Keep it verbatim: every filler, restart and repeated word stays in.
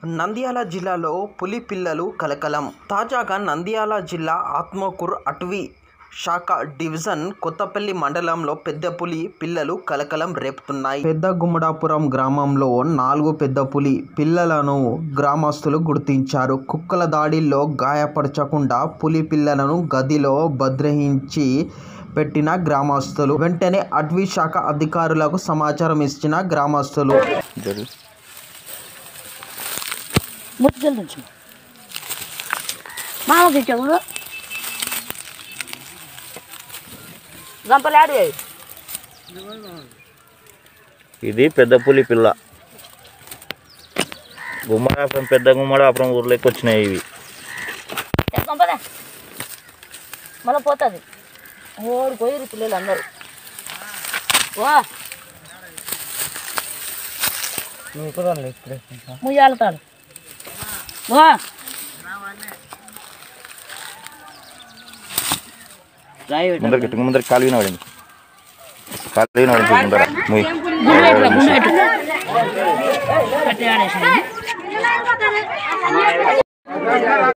నంద్యాల జిల్లాలో పులి పిల్లలు కలకలం. తాజాగా నంద్యాల జిల్లా ఆత్మకూరు అటవీ శాఖ డివిజన్ కొత్తపల్లి మండలంలో పెద్ద పులి పిల్లలు కలకలం రేపుతున్నాయి. పెద్ద గుమ్మడాపురం గ్రామంలో నాలుగు పెద్ద పులి పిల్లలను గ్రామస్తులు గుర్తించారు. కుక్కల దాడిలో గాయపరచకుండా పులి పిల్లలను గదిలో భద్రహించి పెట్టిన గ్రామస్తులు వెంటనే అటవీ శాఖ అధికారులకు సమాచారం ఇచ్చిన గ్రామస్తులు ఇది పెద్ద పులి పిల్ల. గుమ్మడాపురం పెద్ద గుమ్మడాపురం ఊర్లోకి వచ్చినాయి ఇవి. మళ్ళీ పోతుంది ఓడి పోయిరు పిల్లలు అందరూ. ముయ్యాలతాడు ముందరికి ముందరికి కాలు వినబడింది కాలు వినబడింది ముందర గుండె